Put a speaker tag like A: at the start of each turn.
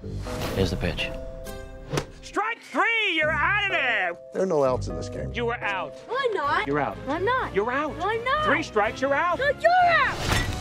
A: Here's the pitch.
B: Strike three! You're out of there!
C: There are no outs in this game.
B: You were out.
D: No, I'm not.
B: You're out.
D: No, I'm not.
B: You're out.
D: No, I'm not.
B: 3 strikes, you're out.
D: No, you're out!